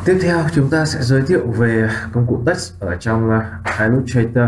Tiếp theo chúng ta sẽ giới thiệu về công cụ text ở trong Illustrator.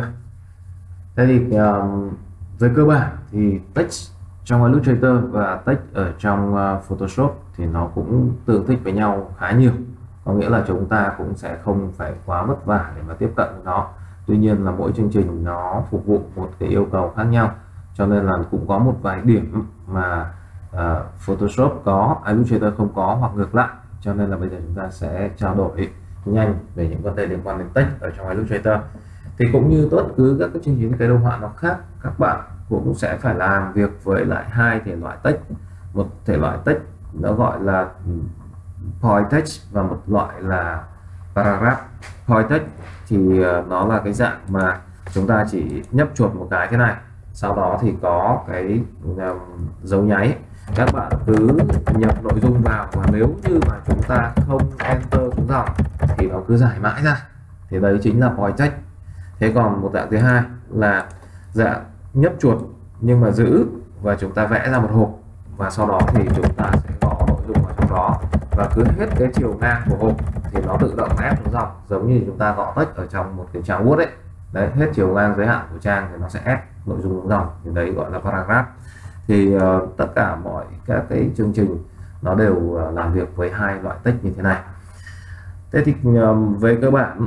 Thế thì về cơ bản thì text trong Illustrator và text ở trong Photoshop thì nó cũng tương thích với nhau khá nhiều. Có nghĩa là chúng ta cũng sẽ không phải quá vất vả để mà tiếp cận nó. Tuy nhiên là mỗi chương trình nó phục vụ một cái yêu cầu khác nhau, cho nên là cũng có một vài điểm mà Photoshop có, Illustrator không có, hoặc ngược lại. Cho nên là bây giờ chúng ta sẽ trao đổi nhanh về những vấn đề liên quan đến text ở trong Illustrator. Thì cũng như tất cứ các cái chương trình thiết kế đồ họa nó khác, các bạn cũng sẽ phải làm việc với lại hai thể loại text. Một thể loại text nó gọi là point text và một loại là paragraph. Point text thì nó là cái dạng mà chúng ta chỉ nhấp chuột một cái thế này, sau đó thì có cái dấu nháy, các bạn cứ nhập nội dung vào, và nếu như mà chúng ta không enter xuống dòng thì nó cứ giải mãi ra, thì đấy chính là point text. Thế còn một dạng thứ hai là dạng nhấp chuột nhưng mà giữ, và chúng ta vẽ ra một hộp, và sau đó thì chúng ta sẽ gõ nội dung vào trong đó, và cứ hết cái chiều ngang của hộp thì nó tự động ép xuống dòng, giống như chúng ta gõ text ở trong một cái trang Word ấy. Đấy, hết chiều ngang giới hạn của trang thì nó sẽ ép nội dung xuống dòng, thì đấy gọi là paragraph. Thì tất cả mọi các cái chương trình nó đều làm việc với hai loại text như thế này. Thế thì về cơ bản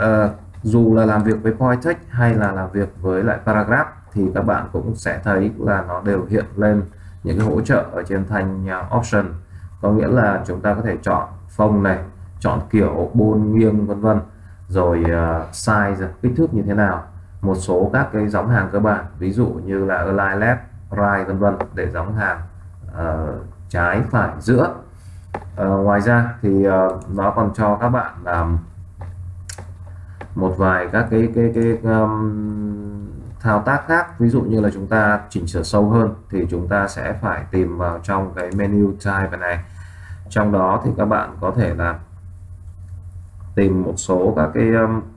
dù là làm việc với point text hay là làm việc với lại paragraph thì các bạn cũng sẽ thấy là nó đều hiện lên những cái hỗ trợ ở trên thanh option. Có nghĩa là chúng ta có thể chọn phông này, chọn kiểu bôn nghiêng vân vân, rồi size, kích thước như thế nào, một số các cái dòng hàng cơ bản, ví dụ như là align left, right vân vân, để dòng hàng trái phải giữa. Ngoài ra thì nó còn cho các bạn làm một vài các cái thao tác khác. Ví dụ như là chúng ta chỉnh sửa sâu hơn thì chúng ta sẽ phải tìm vào trong cái menu type này. Trong đó thì các bạn có thể là tìm một số các cái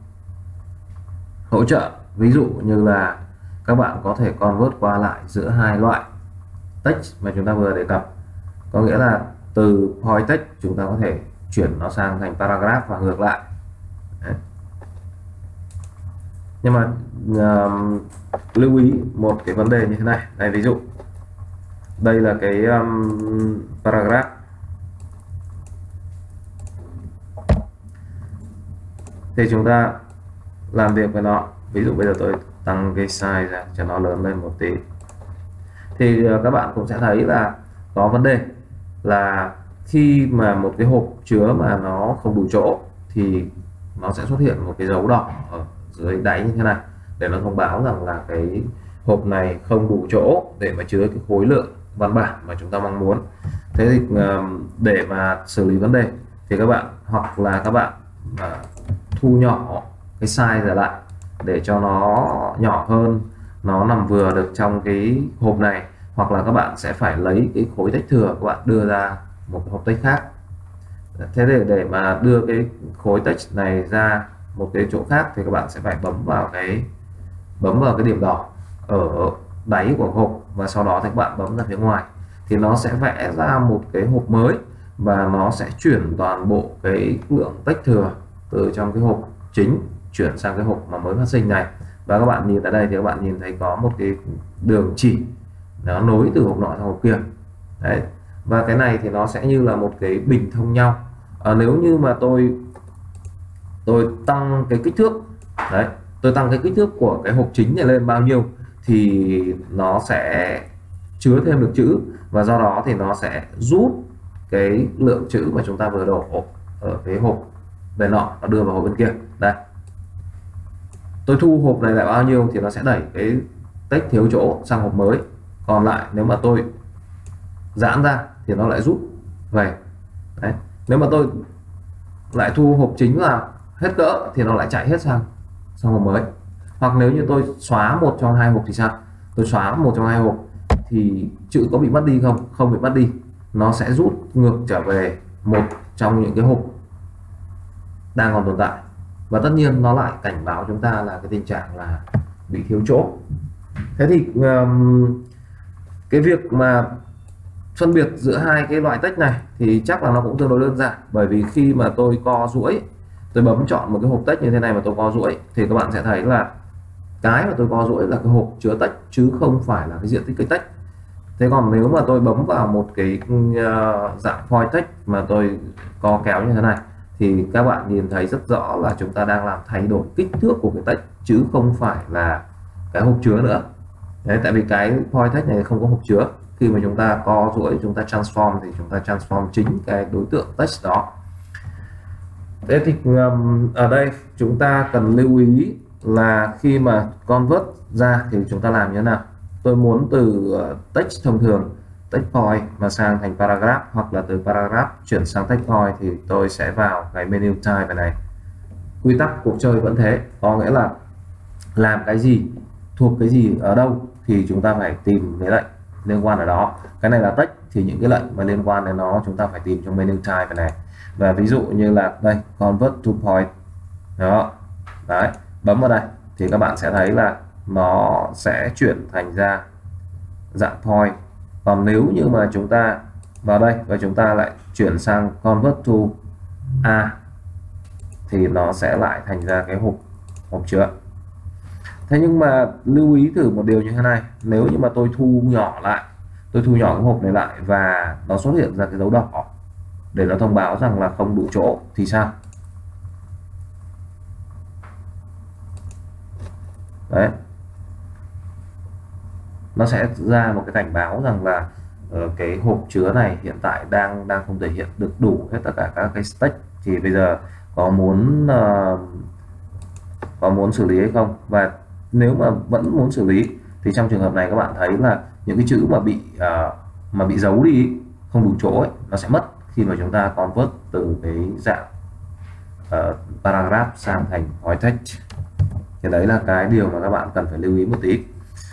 hỗ trợ, ví dụ như là các bạn có thể convert qua lại giữa hai loại text mà chúng ta vừa đề cập. Có nghĩa là từ point text chúng ta có thể chuyển nó sang thành paragraph và ngược lại. Đấy. Nhưng mà lưu ý một cái vấn đề như thế này. Đây, ví dụ đây là cái paragraph. Thì chúng ta làm việc với nó. Ví dụ bây giờ tôi tăng cái size ra cho nó lớn lên một tí. Thì các bạn cũng sẽ thấy là có vấn đề là khi mà một cái hộp chứa mà nó không đủ chỗ thì nó sẽ xuất hiện một cái dấu đỏ ở dưới đáy như thế này, để nó thông báo rằng là cái hộp này không đủ chỗ để mà chứa cái khối lượng văn bản mà chúng ta mong muốn. Thế thì để mà xử lý vấn đề thì các bạn hoặc là các bạn thu nhỏ cái size ra lại để cho nó nhỏ hơn, nó nằm vừa được trong cái hộp này, hoặc là các bạn sẽ phải lấy cái khối text thừa, các bạn đưa ra một hộp text khác. Thế để mà đưa cái khối text này ra một cái chỗ khác thì các bạn sẽ phải bấm vào cái điểm đỏ ở đáy của hộp, và sau đó thì các bạn bấm ra phía ngoài thì nó sẽ vẽ ra một cái hộp mới, và nó sẽ chuyển toàn bộ cái lượng text thừa từ trong cái hộp chính chuyển sang cái hộp mà mới phát sinh này. Và các bạn nhìn tại đây thì các bạn nhìn thấy có một cái đường chỉ nó nối từ hộp nọ sang hộp kia. Đấy. Và cái này thì nó sẽ như là một cái bình thông nhau. Nếu như mà tôi tăng cái kích thước, đấy, tôi tăng cái kích thước của cái hộp chính này lên bao nhiêu thì nó sẽ chứa thêm được chữ, và do đó thì nó sẽ rút cái lượng chữ mà chúng ta vừa đổ ở cái hộp bên nọ, nó đưa vào hộp bên kia. Đây, tôi thu hộp này lại bao nhiêu thì nó sẽ đẩy cái text thiếu chỗ sang hộp mới. Còn lại nếu mà tôi giãn ra thì nó lại rút về. Đấy. Nếu mà tôi lại thu hộp chính vào hết cỡ thì nó lại chạy hết sang hộp mới. Hoặc nếu như tôi xóa một trong hai hộp thì sao? Tôi xóa một trong hai hộp thì chữ có bị mất đi không? Không bị mất đi, nó sẽ rút ngược trở về một trong những cái hộp đang còn tồn tại, và tất nhiên nó lại cảnh báo chúng ta là cái tình trạng là bị thiếu chỗ. Thế thì cái việc mà phân biệt giữa hai cái loại text này thì chắc là nó cũng tương đối đơn giản, bởi vì khi mà tôi co duỗi, tôi bấm chọn một cái hộp text như thế này mà tôi co duỗi thì các bạn sẽ thấy là cái mà tôi co duỗi là cái hộp chứa text chứ không phải là cái diện tích cái text. Thế còn nếu mà tôi bấm vào một cái dạng point text mà tôi co kéo như thế này thì các bạn nhìn thấy rất rõ là chúng ta đang làm thay đổi kích thước của cái text chứ không phải là cái hộp chứa nữa. Đấy, tại vì cái point text này không có hộp chứa. Khi mà chúng ta co duỗi, chúng ta transform thì chúng ta transform chính cái đối tượng text đó. Thế thì ở đây chúng ta cần lưu ý là khi mà convert ra thì chúng ta làm như thế nào. Tôi muốn từ text thông thường, text point mà sang thành paragraph, hoặc là từ paragraph chuyển sang text point thì tôi sẽ vào cái menu type này. Quy tắc cuộc chơi vẫn thế, có nghĩa là làm cái gì, thuộc cái gì ở đâu thì chúng ta phải tìm cái lệnh liên quan ở đó. Cái này là text thì những cái lệnh mà liên quan đến nó chúng ta phải tìm trong menu type này. Và ví dụ như là đây, convert to point đó, đấy, bấm vào đây thì các bạn sẽ thấy là nó sẽ chuyển thành ra dạng point. Còn nếu như mà chúng ta vào đây và chúng ta lại chuyển sang convert to a thì nó sẽ lại thành ra cái hộp chứa. Thế nhưng mà lưu ý thử một điều như thế này, nếu như mà tôi thu nhỏ lại, tôi thu nhỏ cái hộp này lại và nó xuất hiện ra cái dấu đỏ để nó thông báo rằng là không đủ chỗ thì sao? Đấy, nó sẽ ra một cái cảnh báo rằng là cái hộp chứa này hiện tại đang không thể hiện được đủ hết tất cả các cái text, thì bây giờ có muốn xử lý hay không. Và nếu mà vẫn muốn xử lý thì trong trường hợp này các bạn thấy là những cái chữ mà bị giấu đi, không đủ chỗ ấy, nó sẽ mất khi mà chúng ta convert từ cái dạng paragraph sang thành point text. Thì đấy là cái điều mà các bạn cần phải lưu ý một tí.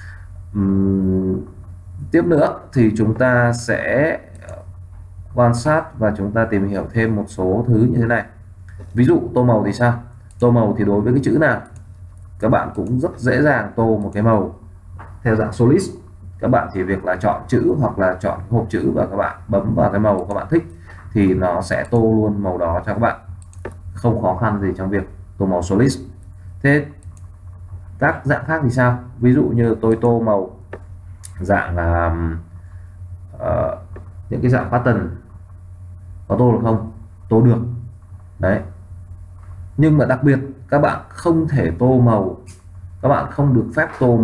Tiếp nữa thì chúng ta sẽ quan sát và chúng ta tìm hiểu thêm một số thứ như thế này. Ví dụ tô màu thì sao? Tô màu thì đối với cái chữ nào các bạn cũng rất dễ dàng tô một cái màu theo dạng solid. Các bạn chỉ việc là chọn chữ hoặc là chọn hộp chữ và các bạn bấm vào cái màu các bạn thích thì nó sẽ tô luôn màu đó cho các bạn, không khó khăn gì trong việc tô màu solid. Thế các dạng khác thì sao? Ví dụ như tôi tô màu dạng là những cái dạng pattern có tô được không? Tô được đấy, nhưng mà đặc biệt các bạn không thể tô màu, các bạn không được phép tô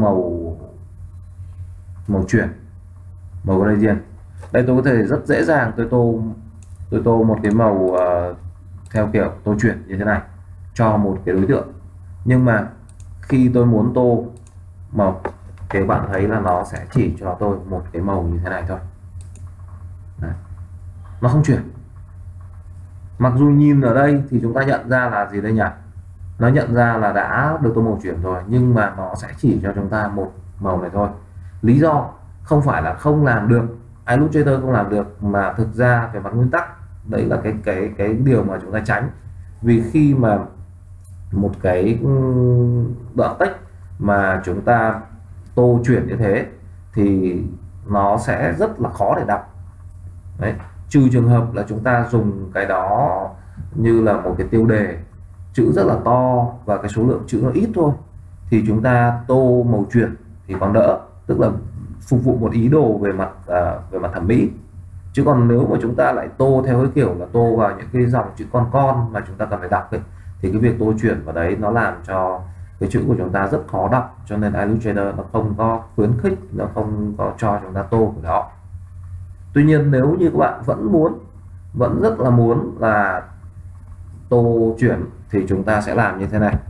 màu chuyển, màu gradient. Đây tôi có thể rất dễ dàng tôi tô một cái màu theo kiểu tô chuyển như thế này cho một cái đối tượng, nhưng mà khi tôi muốn tô màu thì các bạn thấy là nó sẽ chỉ cho tôi một cái màu như thế này thôi. Đấy, nó không chuyển. Mặc dù nhìn ở đây thì chúng ta nhận ra là gì đây nhỉ? Nó nhận ra là đã được tô màu chuyển rồi, nhưng mà nó sẽ chỉ cho chúng ta một màu này thôi. Lý do không phải là không làm được, Illustrator không làm được, mà thực ra về mặt nguyên tắc đấy là cái điều mà chúng ta tránh. Vì khi mà một cái đoạn text mà chúng ta tô chuyển như thế thì nó sẽ rất là khó để đọc. Đấy, trừ trường hợp là chúng ta dùng cái đó như là một cái tiêu đề, chữ rất là to và cái số lượng chữ nó ít thôi, thì chúng ta tô màu chuyển thì còn đỡ, tức là phục vụ một ý đồ về mặt thẩm mỹ. Chứ còn nếu mà chúng ta lại tô theo cái kiểu là tô vào những cái dòng chữ con mà chúng ta cần phải đọc ấy, thì cái việc tô chuyển vào đấy nó làm cho cái chữ của chúng ta rất khó đọc, cho nên Illustrator nó không có khuyến khích, nó không có cho chúng ta tô cái đó. Tuy nhiên nếu như các bạn vẫn rất là muốn là tô chuyển thì chúng ta sẽ làm như thế này.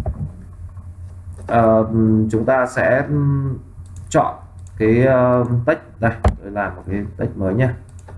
Chúng ta sẽ chọn cái text đây, tôi làm một cái text mới nhé.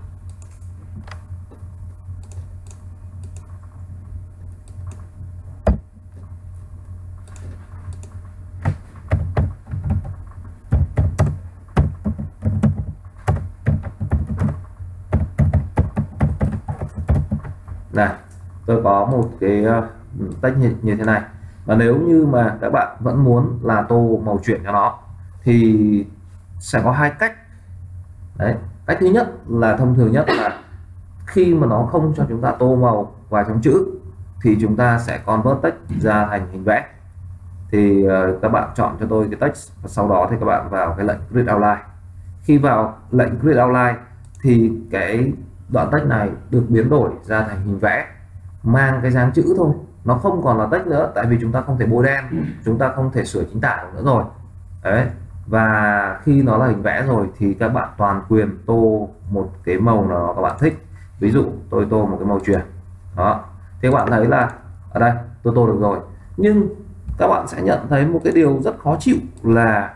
Này, tôi có một cái text như thế này, và nếu như mà các bạn vẫn muốn là tô màu chuyển cho nó thì sẽ có hai cách. Đấy, Cách thứ nhất là thông thường nhất là khi mà nó không cho chúng ta tô màu vào trong chữ thì chúng ta sẽ convert text ra thành hình vẽ. Thì các bạn chọn cho tôi cái text và sau đó thì các bạn vào cái lệnh Grid Outline. Khi vào lệnh Grid Outline thì cái đoạn text này được biến đổi ra thành hình vẽ mang cái dáng chữ thôi, nó không còn là text nữa, tại vì chúng ta không thể bôi đen, chúng ta không thể sửa chính tả được nữa rồi đấy. Và khi nó là hình vẽ rồi thì các bạn toàn quyền tô một cái màu nào các bạn thích. Ví dụ tôi tô một cái màu chuyển đó, thì các bạn thấy là ở đây tôi tô được rồi, nhưng các bạn sẽ nhận thấy một cái điều rất khó chịu là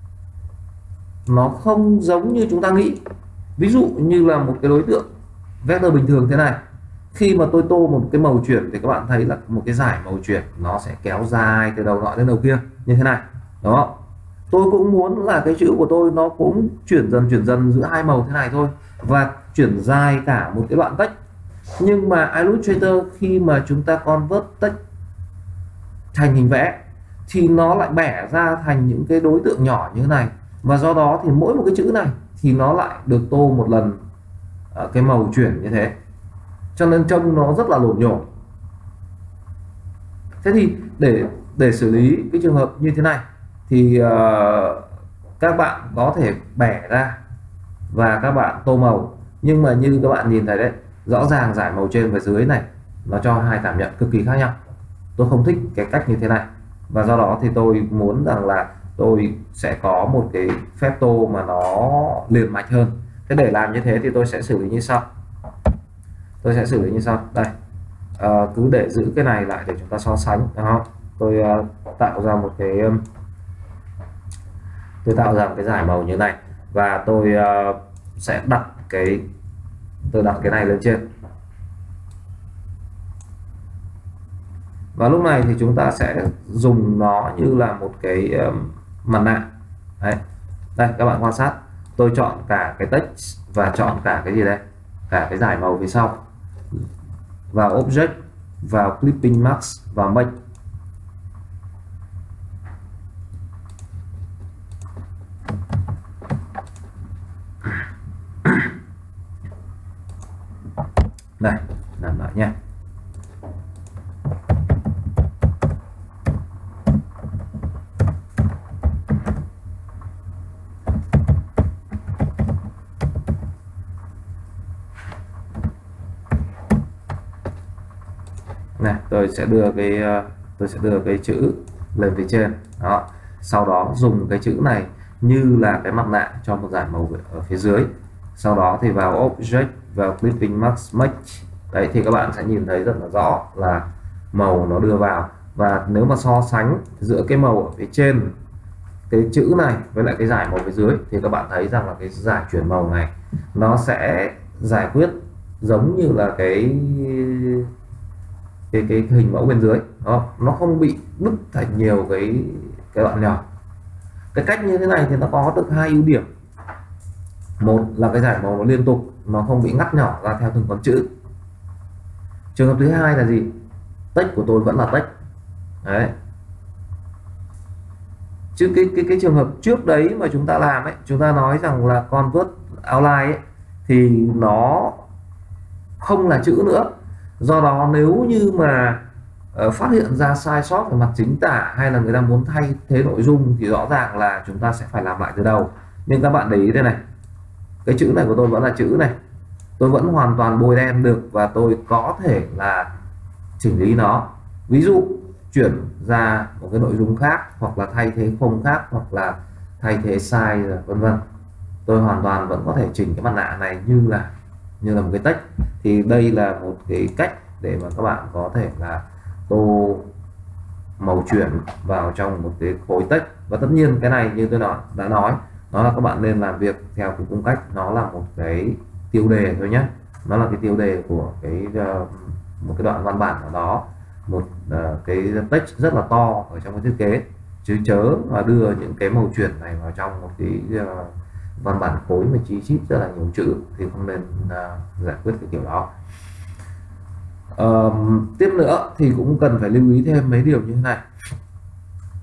nó không giống như chúng ta nghĩ. Ví dụ như là một cái đối tượng vector bình thường thế này, khi mà tôi tô một cái màu chuyển thì các bạn thấy là một cái dải màu chuyển nó sẽ kéo dài từ đầu nọ đến đầu kia như thế này đó. Tôi cũng muốn là cái chữ của tôi nó cũng chuyển dần giữa hai màu thế này thôi, và chuyển dài cả một cái đoạn text. Nhưng mà Illustrator khi mà chúng ta convert text thành hình vẽ thì nó lại bẻ ra thành những cái đối tượng nhỏ như thế này, và do đó thì mỗi một cái chữ này thì nó lại được tô một lần cái màu chuyển như thế, cho nên trông nó rất là lộn nhộn. Thế thì để xử lý cái trường hợp như thế này thì các bạn có thể bẻ ra và các bạn tô màu, nhưng mà như các bạn nhìn thấy đấy, rõ ràng dải màu trên và dưới này nó cho hai cảm nhận cực kỳ khác nhau. Tôi không thích cái cách như thế này, và do đó thì tôi muốn rằng là tôi sẽ có một cái phép tô mà nó liền mạch hơn. Thế để làm như thế thì tôi sẽ xử lý như sau. Đây, cứ để giữ cái này lại để chúng ta so sánh đó. Tôi tạo ra một cái dải màu như này, và tôi sẽ đặt cái này lên trên. Và lúc này thì chúng ta sẽ dùng nó như là một cái mặt nạ đấy. Đây các bạn quan sát, tôi chọn cả cái text và chọn cả cái gì đây, cả cái dải màu phía sau, vào object, vào clipping mask, vào make. Đây, làm lại nha. Này, tôi sẽ đưa cái chữ lên phía trên đó, sau đó dùng cái chữ này như là cái mặt nạ cho một dải màu ở phía dưới. Sau đó thì vào object, vào clipping mask, make. Đấy thì các bạn sẽ nhìn thấy rất là rõ là màu nó đưa vào, và nếu mà so sánh giữa cái màu ở phía trên cái chữ này với lại cái dải màu phía dưới thì các bạn thấy rằng là cái dải chuyển màu này nó sẽ giải quyết giống như là cái hình mẫu bên dưới đó, nó không bị đứt thành nhiều cái đoạn nhỏ. Cái cách như thế này thì nó có được hai ưu điểm. Một là cái dải màu nó liên tục, nó không bị ngắt nhỏ ra theo từng con chữ. Trường hợp thứ hai là gì, text của tôi vẫn là text đấy, chứ cái trường hợp trước đấy mà chúng ta làm ấy, chúng ta nói rằng là convert outline ấy, thì nó không là chữ nữa. Do đó nếu như mà phát hiện ra sai sót về mặt chính tả, hay là người ta muốn thay thế nội dung, thì rõ ràng là chúng ta sẽ phải làm lại từ đầu. Nhưng các bạn để ý đây này, cái chữ này của tôi vẫn là chữ này, tôi vẫn hoàn toàn bôi đen được, và tôi có thể là chỉnh lý nó, ví dụ chuyển ra một cái nội dung khác, hoặc là thay thế không khác, hoặc là thay thế sai, vân vân. Tôi hoàn toàn vẫn có thể chỉnh cái mặt nạ này như là một cái text. Thì đây là một cái cách để mà các bạn có thể là tô màu chuyển vào trong một cái khối text. Và tất nhiên cái này như tôi đã nói, nó là các bạn nên làm việc theo cái cung cách, nó là một cái tiêu đề thôi nhé, nó là cái tiêu đề của một cái đoạn văn bản nào đó, một cái text rất là to ở trong cái thiết kế, chứ chớ mà đưa những cái màu chuyển này vào trong một cái văn bản khối mà chi chít rất là nhiều chữ, thì không nên giải quyết cái kiểu đó. Tiếp nữa thì cũng cần phải lưu ý thêm mấy điều như thế này.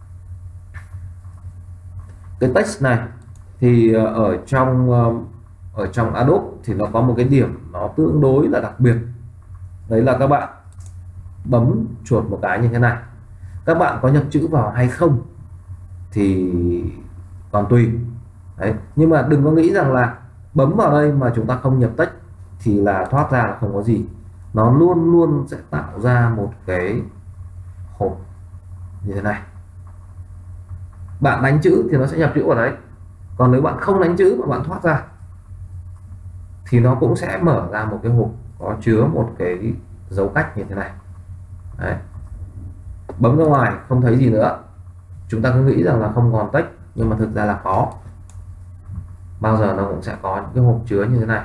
Cái text này thì ở trong ở trong Adobe thì nó có một cái điểm nó tương đối là đặc biệt, đấy là các bạn bấm chuột một cái như thế này, các bạn có nhập chữ vào hay không thì còn tùy đấy, nhưng mà đừng có nghĩ rằng là bấm vào đây mà chúng ta không nhập text thì là thoát ra là không có gì, nó luôn luôn sẽ tạo ra một cái hộp như thế này. Bạn đánh chữ thì nó sẽ nhập chữ vào đấy, còn nếu bạn không đánh chữ mà bạn thoát ra thì nó cũng sẽ mở ra một cái hộp có chứa một cái dấu cách như thế này đấy. Bấm ra ngoài không thấy gì nữa, chúng ta cứ nghĩ rằng là không còn text nhưng mà thực ra là có, bao giờ nó cũng sẽ có những cái hộp chứa như thế này.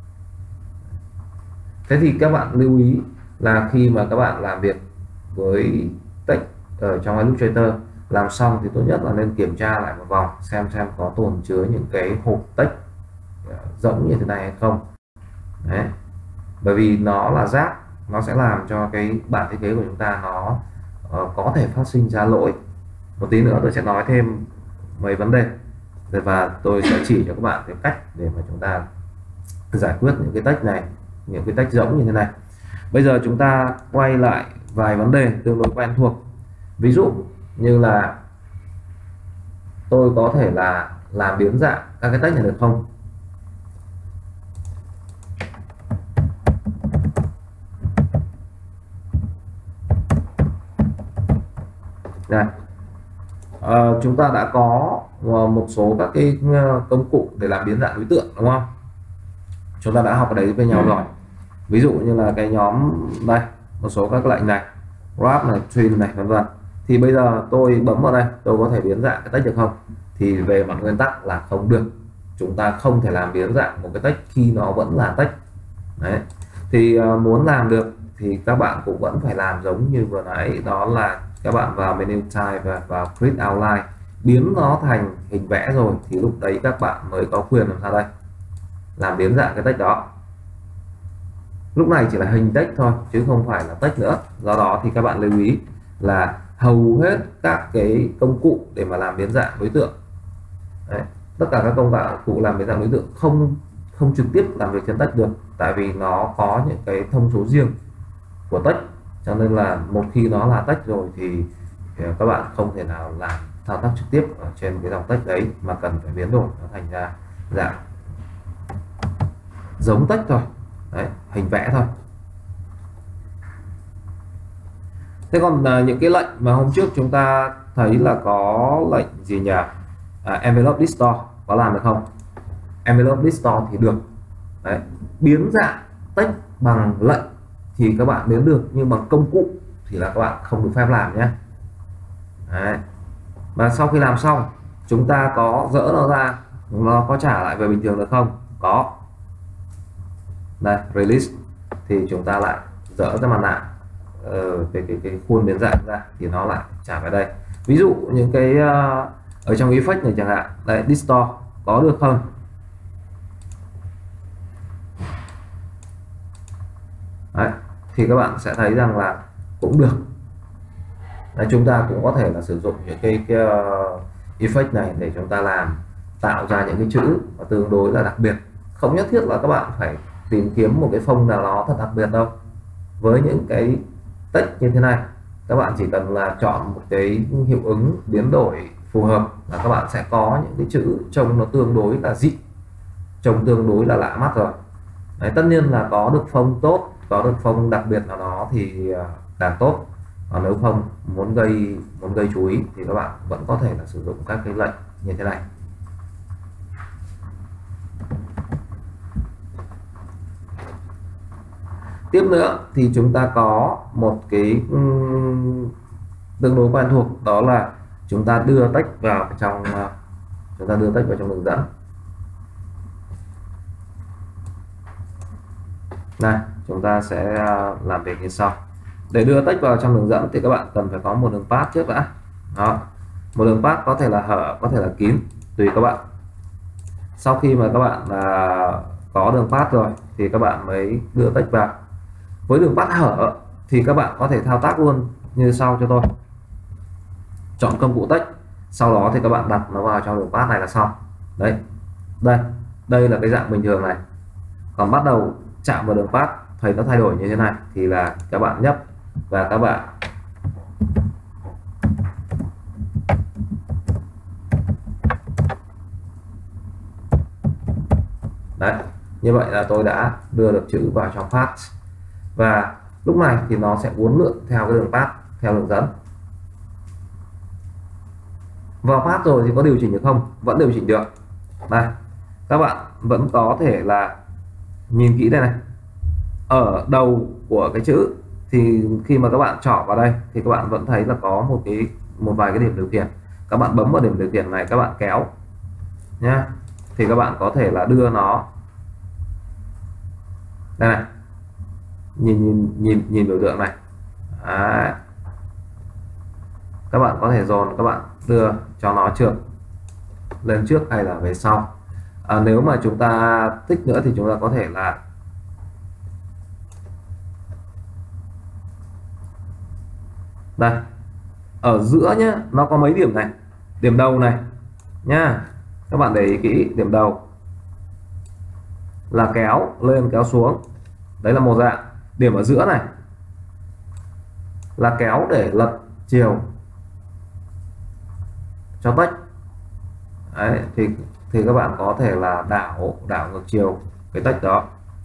Thế thì các bạn lưu ý là khi mà các bạn làm việc với text ở trong Illustrator, làm xong thì tốt nhất là nên kiểm tra lại một vòng xem có tồn chứa những cái hộp text rỗng như thế này hay không đấy. Bởi vì nó là rác, nó sẽ làm cho cái bản thiết kế của chúng ta nó có thể phát sinh ra lỗi. Một tí nữa tôi sẽ nói thêm mấy vấn đề và tôi sẽ chỉ cho các bạn cái cách để mà chúng ta giải quyết những cái text này, những cái text rỗng như thế này. Bây giờ chúng ta quay lại vài vấn đề tương đối quen thuộc, ví dụ như là tôi có thể là làm biến dạng các cái text này được không? Đây. Chúng ta đã có một số các cái công cụ để làm biến dạng đối tượng đúng không? Chúng ta đã học ở đấy với nhau rồi. Ví dụ như là cái nhóm đây, một số các lệnh này, wrap này, trim này vân vân. Thì bây giờ tôi bấm vào đây, tôi có thể biến dạng cái text được không? Thì về mặt nguyên tắc là không được. Chúng ta không thể làm biến dạng một cái text khi nó vẫn là text. Đấy. Thì muốn làm được thì các bạn cũng vẫn phải làm giống như vừa nãy, đó là các bạn vào menu type và vào create outline, biến nó thành hình vẽ rồi thì lúc đấy các bạn mới có quyền làm sao đây, làm biến dạng cái text đó. Lúc này chỉ là hình text thôi chứ không phải là text nữa. Do đó thì các bạn lưu ý là hầu hết các cái công cụ để mà làm biến dạng đối tượng đấy, tất cả các công cụ làm biến dạng đối tượng không trực tiếp làm việc trên text được, tại vì nó có những cái thông số riêng của text, cho nên là một khi nó là text rồi thì các bạn không thể nào làm thao tác trực tiếp ở trên cái dòng text đấy, mà cần phải biến đổi nó thành ra dạng giống text thôi đấy, hình vẽ thôi. Thế còn những cái lệnh mà hôm trước chúng ta thấy là có lệnh gì nhỉ, envelope distort có làm được không? Envelope distort thì được đấy, biến dạng text bằng lệnh thì các bạn biến được, nhưng bằng công cụ thì là các bạn không được phép làm nhé. Đấy. Và sau khi làm xong chúng ta có dỡ nó ra, nó có trả lại về bình thường được không? Có. Đây, release thì chúng ta lại dỡ ra mặt nạ cái khuôn biến dạng ra thì nó lại trả về đây. Ví dụ những cái ở trong effect này chẳng hạn, đây distort có được không? Đấy, thì các bạn sẽ thấy rằng là cũng được. Đấy, chúng ta cũng có thể là sử dụng những cái effect này để chúng ta tạo ra những cái chữ và tương đối là đặc biệt. Không nhất thiết là các bạn phải tìm kiếm một cái phông nào đó thật đặc biệt đâu. Với những cái text như thế này, các bạn chỉ cần là chọn một cái hiệu ứng biến đổi phù hợp là các bạn sẽ có những cái chữ trông nó tương đối là dị, trông tương đối là lạ mắt rồi. Đấy, tất nhiên là có được phông tốt, có được phông đặc biệt nào đó thì càng tốt. Còn nếu không muốn gây chú ý thì các bạn vẫn có thể là sử dụng các cái lệnh như thế này. Tiếp nữa thì chúng ta có một cái tương đối quen thuộc, đó là chúng ta đưa text vào trong đường dẫn. Này, chúng ta sẽ làm việc như sau. Để đưa text vào trong đường dẫn thì các bạn cần phải có một đường path trước đã. Đó. Một đường path có thể là hở, có thể là kín, tùy các bạn. Sau khi mà các bạn có đường path rồi thì các bạn mới đưa text vào. Với đường path hở thì các bạn có thể thao tác luôn như sau cho tôi. Chọn công cụ text, sau đó thì các bạn đặt nó vào trong đường path này là xong. Đấy. Đây, đây là cái dạng bình thường này. Còn bắt đầu chạm vào đường path thấy nó thay đổi như thế này thì là các bạn nhấp và các bạn đấy, như vậy là tôi đã đưa được chữ vào trong path, và lúc này thì nó sẽ uốn lượn theo cái đường path, theo đường dẫn. Vào path rồi thì có điều chỉnh được không? Vẫn điều chỉnh được. Đây, các bạn vẫn có thể là nhìn kỹ đây này, ở đầu của cái chữ thì khi mà các bạn chọn vào đây thì các bạn vẫn thấy là có một vài cái điểm điều khiển. Các bạn bấm vào điểm điều khiển này, các bạn kéo nhá, thì các bạn có thể là đưa nó đây này, nhìn biểu tượng này. Đấy. Các bạn có thể dồn, các bạn đưa cho nó trượt lên trước hay là về sau. Nếu mà chúng ta thích nữa thì chúng ta có thể là đây, ở giữa nhé, nó có mấy điểm này, điểm đầu này nha, các bạn để ý kỹ, điểm đầu là kéo lên kéo xuống, đấy là một dạng. Điểm ở giữa này là kéo để lật chiều cho tách. Đấy, thì các bạn có thể là đảo ngược chiều cái tách đó.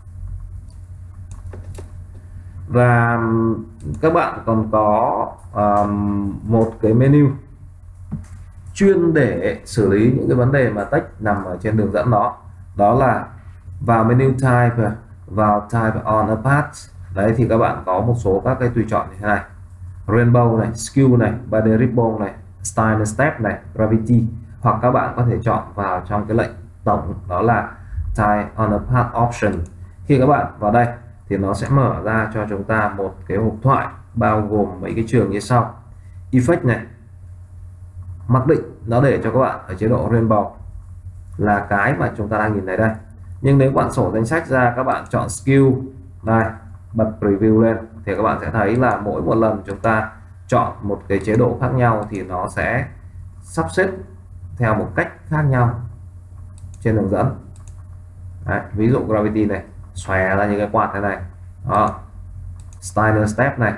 Và các bạn còn có một cái menu chuyên để xử lý những cái vấn đề mà tách nằm ở trên đường dẫn đó. Đó là vào menu type, vào type on a path. Đấy thì các bạn có một số các cái tùy chọn như thế này: rainbow này, skew này, body ribbon này, style and step này, gravity. Hoặc các bạn có thể chọn vào trong cái lệnh tổng, đó là type on a path option. Khi các bạn vào đây thì nó sẽ mở ra cho chúng ta một cái hộp thoại bao gồm mấy cái trường như sau: effect này, mặc định nó để cho các bạn ở chế độ rainbow là cái mà chúng ta đang nhìn thấy đây. Nhưng nếu bạn sổ danh sách ra, các bạn chọn skill đây, bật preview lên thì các bạn sẽ thấy là mỗi một lần chúng ta chọn một cái chế độ khác nhau thì nó sẽ sắp xếp theo một cách khác nhau trên đường dẫn. Đấy, ví dụ gravity này xòe ra như cái quạt thế này đó, style step này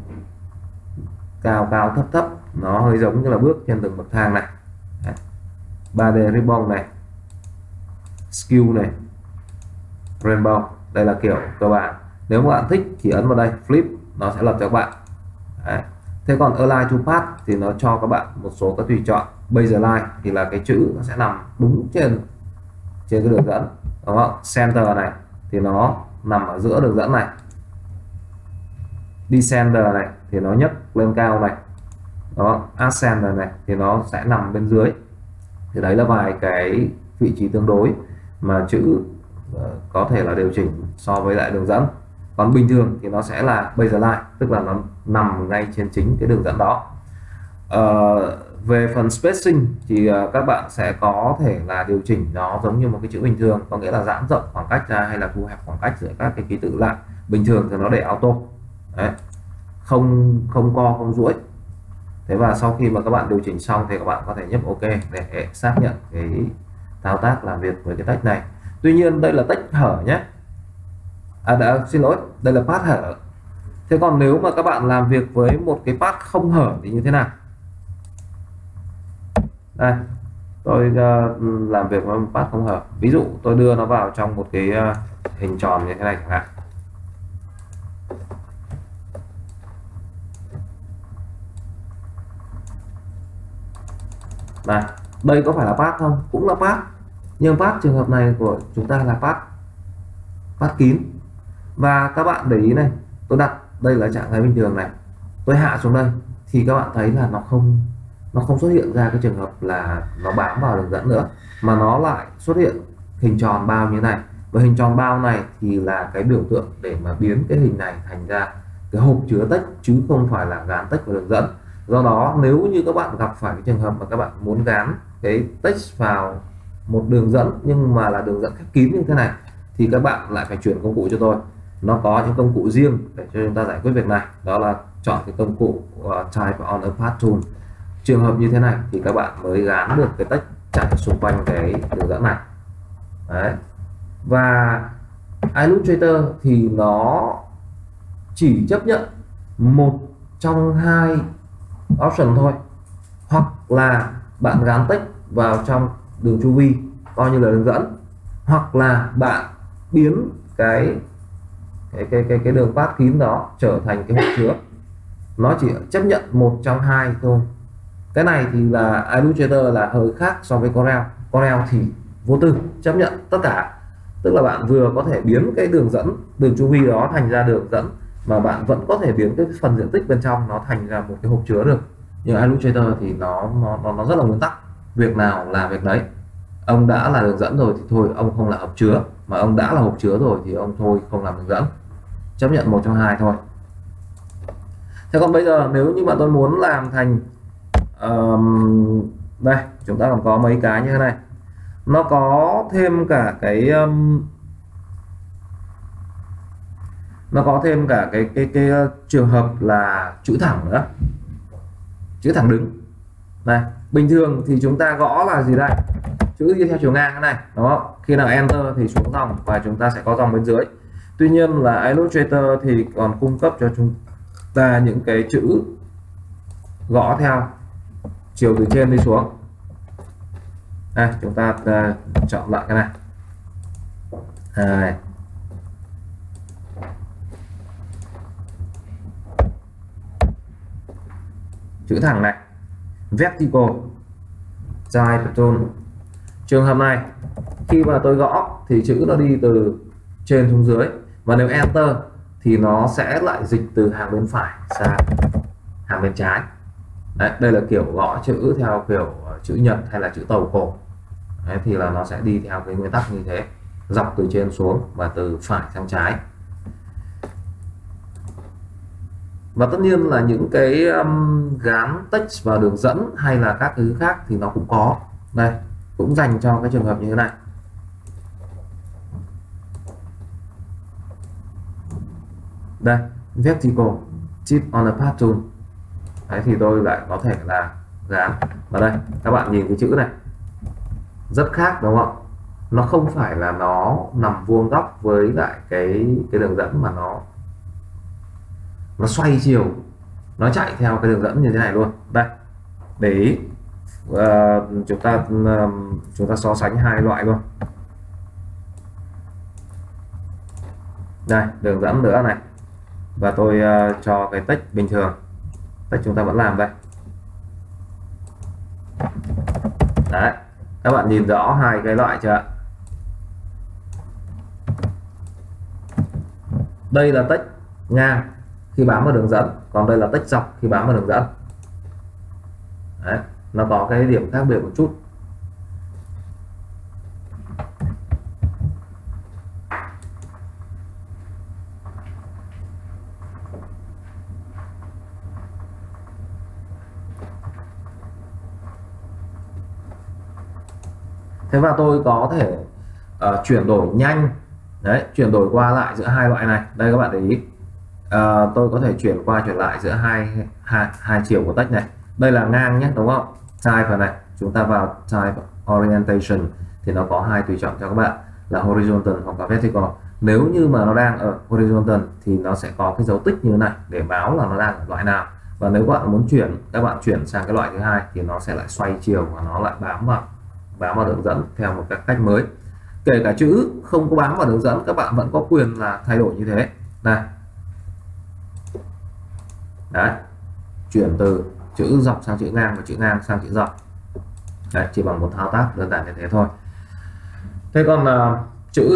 cao cao thấp thấp, nó hơi giống như là bước trên từng bậc thang này. Đấy. Body ribbon này, skill này, rainbow, đây là kiểu cơ bản. Nếu các bạn thích thì ấn vào đây flip, nó sẽ lật cho các bạn. Đấy. Thế còn align to path thì nó cho các bạn một số các tùy chọn. Baseline thì là cái chữ nó sẽ nằm đúng trên cái đường dẫn, đúng không? Center này thì nó nằm ở giữa đường dẫn này. Descender này thì nó nhấc lên cao này, đó. Ascender này thì nó sẽ nằm bên dưới. Thì đấy là vài cái vị trí tương đối mà chữ có thể là điều chỉnh so với lại đường dẫn. Còn bình thường thì nó sẽ là baseline, tức là nó nằm ngay trên chính cái đường dẫn đó. Về phần spacing thì các bạn sẽ có thể là điều chỉnh nó giống như một cái chữ bình thường, có nghĩa là giãn rộng khoảng cách ra hay là thu hẹp khoảng cách giữa các cái ký tự lại. Bình thường thì nó để auto. Đấy. Không co không duỗi. Thế và sau khi mà các bạn điều chỉnh xong thì các bạn có thể nhấp OK để xác nhận cái thao tác làm việc với cái text này. Tuy nhiên đây là text hở nhé. Xin lỗi, đây là path hở. Thế còn nếu mà các bạn làm việc với một cái path không hở thì như thế nào? Đây, tôi làm việc với một path không hở. Ví dụ tôi đưa nó vào trong một cái hình tròn như thế này chẳng hạn. Này, đây có phải là path không? Cũng là path. Nhưng path trường hợp này của chúng ta là path kín. Và các bạn để ý này, tôi đặt đây là trạng thái bình thường này, tôi hạ xuống đây thì các bạn thấy là nó không xuất hiện ra cái trường hợp là nó bám vào đường dẫn nữa, mà nó lại xuất hiện hình tròn bao như thế này. Và hình tròn bao này thì là cái biểu tượng để mà biến cái hình này thành ra cái hộp chứa text chứ không phải là gán text vào đường dẫn. Do đó nếu như các bạn gặp phải cái trường hợp mà các bạn muốn gán cái text vào một đường dẫn nhưng mà là đường dẫn khép kín như thế này thì các bạn lại phải chuyển công cụ cho tôi. Nó có những công cụ riêng để cho chúng ta giải quyết việc này, đó là chọn cái công cụ type on a path tool. Trường hợp như thế này thì các bạn mới gán được cái text chạy xung quanh cái đường dẫn này. Đấy. Và Illustrator thì nó chỉ chấp nhận một trong hai option thôi, hoặc là bạn gắn text vào trong đường chu vi coi như là đường dẫn, hoặc là bạn biến cái đường path kín đó trở thành cái hộp chứa. Nó chỉ chấp nhận một trong hai thôi. Cái này thì là Illustrator là hơi khác so với Corel. Corel thì vô tư chấp nhận tất cả, tức là bạn vừa có thể biến cái đường dẫn, đường chu vi đó thành ra đường dẫn, mà bạn vẫn có thể biến cái phần diện tích bên trong nó thành ra một cái hộp chứa được. Nhưng Illustrator thì nó rất là nguyên tắc, việc nào là việc đấy. Ông đã là đường dẫn rồi thì thôi ông không là hộp chứa, mà ông đã là hộp chứa rồi thì ông thôi không làm đường dẫn, chấp nhận một trong hai thôi. Thế còn bây giờ nếu như mà tôi muốn làm thành đây chúng ta còn có mấy cái như thế này, nó có thêm cả cái trường hợp là chữ thẳng nữa, chữ thẳng đứng này. Bình thường thì chúng ta gõ là gì đây, chữ đi theo chiều ngang thế này đúng không, khi nào enter thì xuống dòng và chúng ta sẽ có dòng bên dưới. Tuy nhiên là Illustrator thì còn cung cấp cho chúng ta những cái chữ gõ theo chiều từ trên đi xuống. Đây, chúng ta chọn lại cái này. Đây. Chữ thẳng này, vertical type pattern. Trường hợp này khi mà tôi gõ thì chữ nó đi từ trên xuống dưới, và nếu enter thì nó sẽ lại dịch từ hàng bên phải sang hàng bên trái. Đấy, đây là kiểu gõ chữ theo kiểu chữ nhật hay là chữ tàu cổ. Đấy, thì là nó sẽ đi theo cái nguyên tắc như thế, dọc từ trên xuống và từ phải sang trái. Và tất nhiên là những cái gán text vào đường dẫn hay là các thứ khác thì nó cũng có, đây cũng dành cho cái trường hợp như thế này. Đây, vertical tip on a pattern. Đấy, thì tôi lại có thể là dán vào đây. Các bạn nhìn cái chữ này rất khác đúng không, nó không phải là nó nằm vuông góc với lại cái đường dẫn, mà nó xoay chiều, nó chạy theo cái đường dẫn như thế này luôn. Đây, để ý chúng ta so sánh hai loại luôn. Đây, đường dẫn nữa này, và tôi cho cái text bình thường, text chúng ta vẫn làm đây. Đấy, các bạn nhìn rõ hai cái loại chưa? Đây là text ngang khi bám vào đường dẫn, còn đây là text dọc khi bám vào đường dẫn. Đấy, nó có cái điểm khác biệt một chút. Thế và tôi có thể chuyển đổi nhanh, đấy, chuyển đổi qua lại giữa hai loại này. Đây các bạn để ý, tôi có thể chuyển qua chuyển lại giữa hai chiều của text này. Đây là ngang nhé đúng không, type này, chúng ta vào type orientation thì nó có hai tùy chọn cho các bạn là horizontal hoặc là vertical. Nếu như mà nó đang ở horizontal thì nó sẽ có cái dấu tích như thế này để báo là nó đang ở loại nào, và nếu các bạn muốn chuyển, các bạn chuyển sang cái loại thứ hai thì nó sẽ lại xoay chiều và nó lại bám vào đường dẫn theo một cách mới. Kể cả chữ không có bám vào đường dẫn, các bạn vẫn có quyền là thay đổi như thế. Đây, đấy, chuyển từ chữ dọc sang chữ ngang và chữ ngang sang chữ dọc. Đấy, chỉ bằng một thao tác đơn giản như thế thôi. Thế còn chữ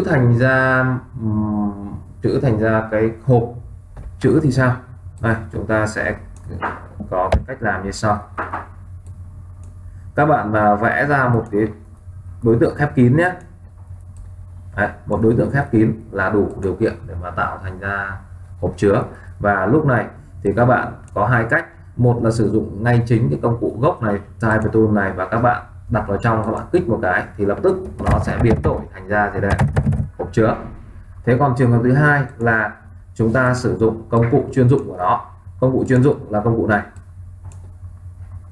thành ra cái hộp chữ thì sao? Đây, chúng ta sẽ có cái cách làm như sau. Các bạn vẽ ra một cái đối tượng khép kín nhé. Đấy, một đối tượng khép kín là đủ điều kiện để mà tạo thành ra hộp chứa. Và lúc này thì các bạn có hai cách. Một là sử dụng ngay chính cái công cụ gốc này, type tool này, và các bạn đặt vào trong, các bạn kích một cái thì lập tức nó sẽ biến đổi thành ra gì đây, hộp chứa. Thế còn trường hợp thứ hai là chúng ta sử dụng công cụ chuyên dụng của nó. Công cụ chuyên dụng là công cụ này.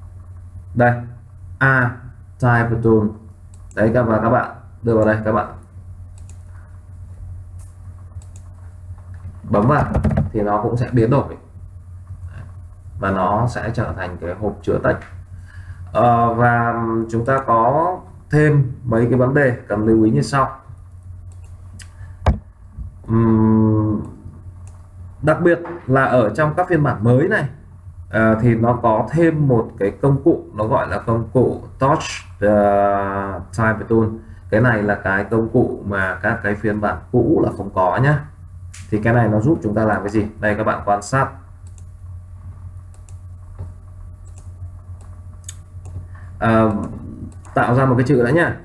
Đây, type tool. Đấy, và các bạn đưa vào đây, các bạn bấm vào thì nó cũng sẽ biến đổi và nó sẽ trở thành cái hộp chứa text. Và chúng ta có thêm mấy cái vấn đề cần lưu ý như sau. Đặc biệt là ở trong các phiên bản mới này thì nó có thêm một cái công cụ nó gọi là công cụ Touch Type Tool. Cái này là cái công cụ mà các cái phiên bản cũ là không có nhá. Thì cái này nó giúp chúng ta làm cái gì? Đây các bạn quan sát. Tạo ra một cái chữ đã nhá.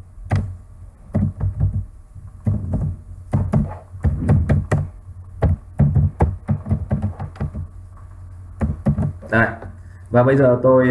Đây. Và bây giờ tôi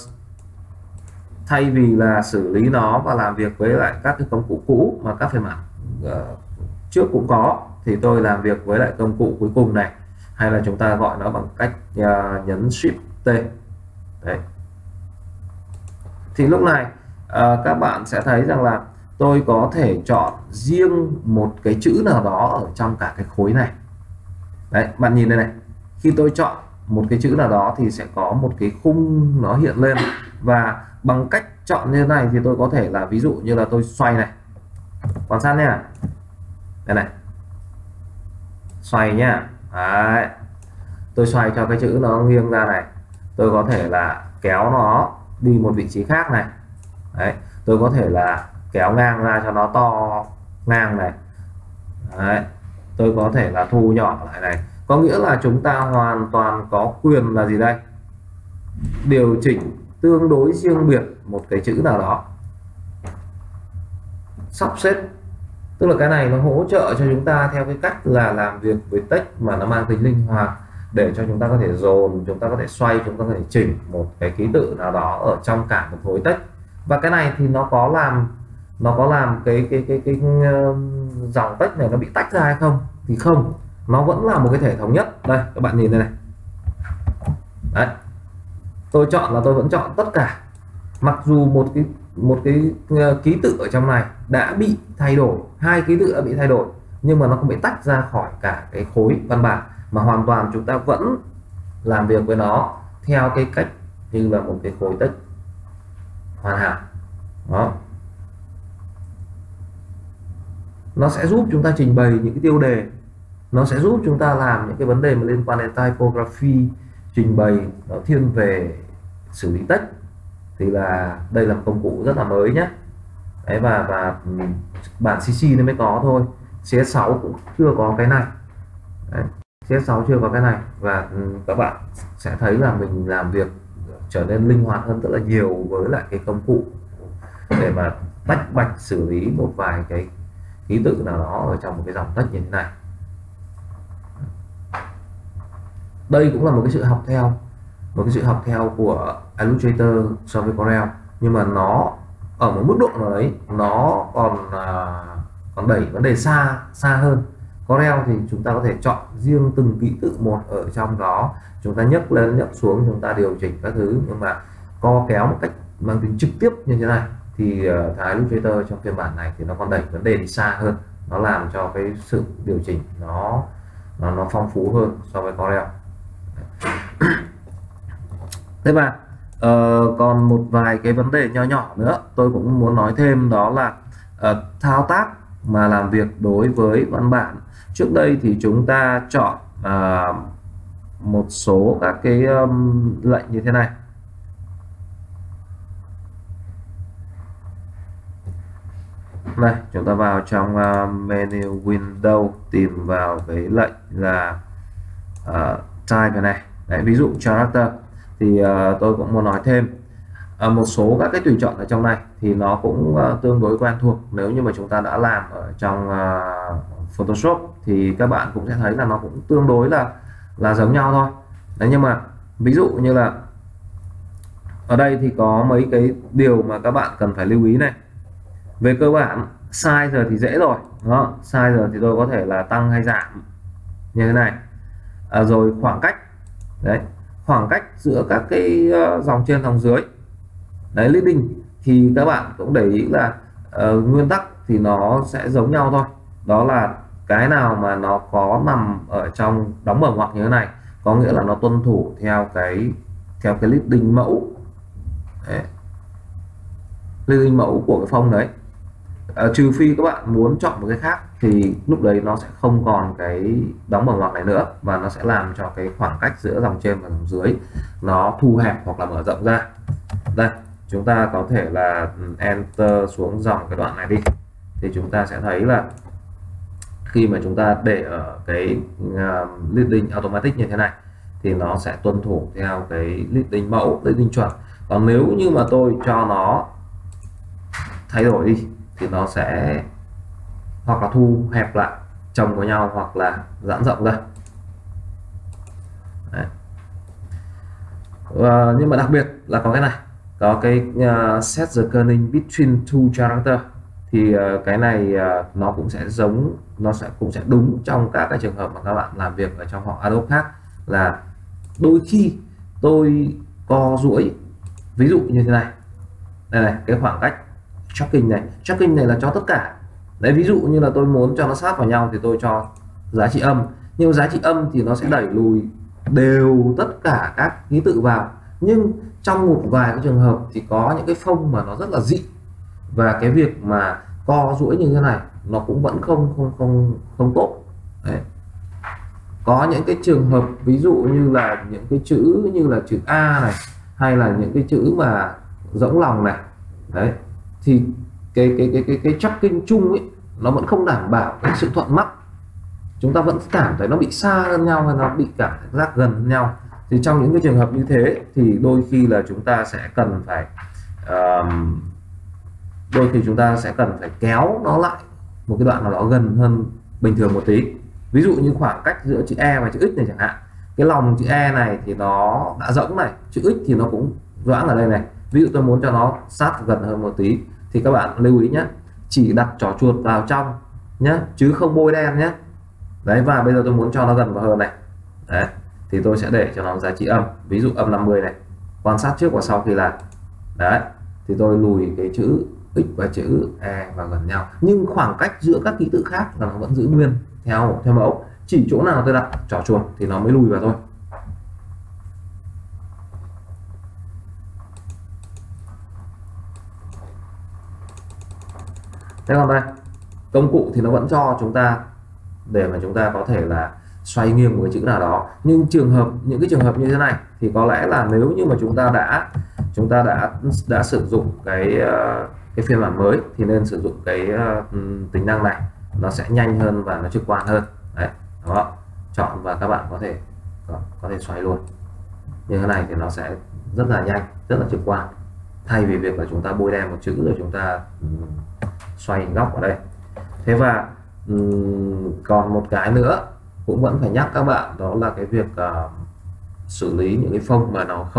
thay vì là xử lý nó và làm việc với lại các cái công cụ cũ mà các phiên bản trước cũng có, thì tôi làm việc với lại công cụ cuối cùng này, hay là chúng ta gọi nó bằng cách nhấn Shift T. Đấy. Thì lúc này các bạn sẽ thấy rằng là tôi có thể chọn riêng một cái chữ nào đó ở trong cả cái khối này. Đấy, bạn nhìn đây này, khi tôi chọn một cái chữ nào đó thì sẽ có một cái khung nó hiện lên, và bằng cách chọn như thế này thì tôi có thể là ví dụ như là tôi xoay này, quan sát nha, đây này, xoay nhá. Đấy. Tôi xoay cho cái chữ nó nghiêng ra này, tôi có thể là kéo nó đi một vị trí khác này. Đấy. Tôi có thể là kéo ngang ra cho nó to ngang này. Đấy. Tôi có thể là thu nhỏ lại này. Có nghĩa là chúng ta hoàn toàn có quyền là gì đây? Điều chỉnh tương đối riêng biệt một cái chữ nào đó. Sắp xếp, tức là cái này nó hỗ trợ cho chúng ta theo cái cách là làm việc với text mà nó mang tính linh hoạt, để cho chúng ta có thể dồn, chúng ta có thể xoay, chúng ta có thể chỉnh một cái ký tự nào đó ở trong cả một khối text. Và cái này thì nó có làm cái dòng text này nó bị tách ra hay không? Thì không, nó vẫn là một cái thể thống nhất. Đây các bạn nhìn đây này. Đấy. Tôi chọn là tôi vẫn chọn tất cả, mặc dù một cái ký tự ở trong này đã bị thay đổi, hai ký tự đã bị thay đổi, nhưng mà nó không bị tách ra khỏi cả cái khối văn bản, mà hoàn toàn chúng ta vẫn làm việc với nó theo cái cách như là một cái khối text hoàn hảo. Đó. Nó sẽ giúp chúng ta trình bày những cái tiêu đề, nó sẽ giúp chúng ta làm những cái vấn đề mà liên quan đến typography, trình bày nó thiên về xử lý text. Thì là đây là một công cụ rất là mới nhé. Đấy, và bản CC nó mới có thôi, CS6 cũng chưa có cái này. Đấy, CS6 chưa có cái này, và các bạn sẽ thấy là mình làm việc trở nên linh hoạt hơn rất là nhiều với lại cái công cụ để mà tách bạch xử lý một vài cái ký tự nào đó ở trong một cái dòng text như thế này. Đây cũng là một cái sự học theo của Illustrator so với Corel, nhưng mà nó ở một mức độ nào đấy nó còn đẩy vấn đề xa hơn. Corel thì chúng ta có thể chọn riêng từng ký tự một ở trong đó, chúng ta nhấc lên nhấc xuống, chúng ta điều chỉnh các thứ, nhưng mà co kéo một cách mang tính trực tiếp như thế này thì cái Illustrator trong phiên bản này thì nó còn đẩy vấn đề đi xa hơn, nó làm cho cái sự điều chỉnh nó phong phú hơn so với Corel. Thế và còn một vài cái vấn đề nho nhỏ nữa tôi cũng muốn nói thêm, đó là thao tác mà làm việc đối với văn bản. Trước đây thì chúng ta chọn một số các cái lệnh như thế này. Đây, chúng ta vào trong menu Windows, tìm vào cái lệnh là type này. Đấy, ví dụ character thì tôi cũng muốn nói thêm một số các cái tùy chọn ở trong này thì nó cũng tương đối quen thuộc. Nếu như mà chúng ta đã làm ở trong Photoshop thì các bạn cũng sẽ thấy là nó cũng tương đối là giống nhau thôi. Đấy, nhưng mà ví dụ như là ở đây thì có mấy cái điều mà các bạn cần phải lưu ý này. Về cơ bản size giờ thì dễ rồi, đó, size giờ thì tôi có thể là tăng hay giảm như thế này. Rồi khoảng cách, đấy, khoảng cách giữa các cái dòng trên dòng dưới, đấy, leading thì các bạn cũng để ý là nguyên tắc thì nó sẽ giống nhau thôi, đó là cái nào mà nó có nằm ở trong đóng mở ngoặc như thế này có nghĩa là nó tuân thủ theo cái leading mẫu. Đấy. Leading mẫu của cái phông đấy. Trừ phi các bạn muốn chọn một cái khác thì lúc đấy nó sẽ không còn cái đóng mở ngoặc này nữa, và nó sẽ làm cho cái khoảng cách giữa dòng trên và dòng dưới nó thu hẹp hoặc là mở rộng ra. Đây, chúng ta có thể là enter xuống dòng cái đoạn này đi, thì chúng ta sẽ thấy là khi mà chúng ta để ở cái leading automatic như thế này thì nó sẽ tuân thủ theo cái leading mẫu, leading chuẩn. Còn nếu như mà tôi cho nó thay đổi đi thì nó sẽ hoặc là thu hẹp lại chồng với nhau hoặc là giãn rộng ra. Đấy. Nhưng mà đặc biệt là có cái này, có cái set the kerning between two character, thì cái này nó cũng sẽ giống, nó cũng sẽ đúng trong các cái trường hợp mà các bạn làm việc ở trong họ Adobe khác, là đôi khi tôi co duỗi, ví dụ như thế này, đây này, cái khoảng cách tracking này là cho tất cả đấy. Ví dụ như là tôi muốn cho nó sát vào nhau thì tôi cho giá trị âm, nhưng giá trị âm thì nó sẽ đẩy lùi đều tất cả các ký tự vào. Nhưng trong một vài cái trường hợp thì có những cái phông mà nó rất là dị, và cái việc mà co duỗi như thế này nó cũng vẫn không tốt. Đấy. Có những cái trường hợp ví dụ như là những cái chữ như là chữ A này, hay là những cái chữ mà rỗng lòng này, đấy, thì cái tracking chung ấy nó vẫn không đảm bảo cái sự thuận mắt, chúng ta vẫn cảm thấy nó bị xa hơn nhau hay nó bị cảm giác gần hơn nhau. Thì trong những cái trường hợp như thế thì đôi khi là chúng ta sẽ cần phải kéo nó lại một cái đoạn nào đó gần hơn bình thường một tí. Ví dụ như khoảng cách giữa chữ E và chữ X này chẳng hạn, cái lòng chữ E này thì nó đã rỗng này, chữ X thì nó cũng loãng ở đây này. Ví dụ tôi muốn cho nó sát gần hơn một tí thì các bạn lưu ý nhé, chỉ đặt trỏ chuột vào trong nhé, chứ không bôi đen nhé. Đấy, và bây giờ tôi muốn cho nó gần vào hơn này, đấy, thì tôi sẽ để cho nó giá trị âm, ví dụ âm 50 này, quan sát trước và sau khi làm. Đấy, thì tôi lùi cái chữ X và chữ E vào gần nhau, nhưng khoảng cách giữa các ký tự khác là nó vẫn giữ nguyên theo mẫu, chỉ chỗ nào tôi đặt trỏ chuột thì nó mới lùi vào thôi. Thế còn đây, công cụ thì nó vẫn cho chúng ta để mà chúng ta có thể là xoay nghiêng một cái chữ nào đó, nhưng những cái trường hợp như thế này thì có lẽ là nếu như mà chúng ta đã sử dụng cái phiên bản mới thì nên sử dụng cái tính năng này, nó sẽ nhanh hơn và nó trực quan hơn. Đấy, đó, chọn và các bạn có thể xoay luôn như thế này thì nó sẽ rất là nhanh, rất là trực quan, thay vì việc là chúng ta bôi đen một chữ rồi chúng ta xoay góc ở đây. Thế và còn một cái nữa cũng vẫn phải nhắc các bạn, đó là cái việc xử lý những cái phông mà nó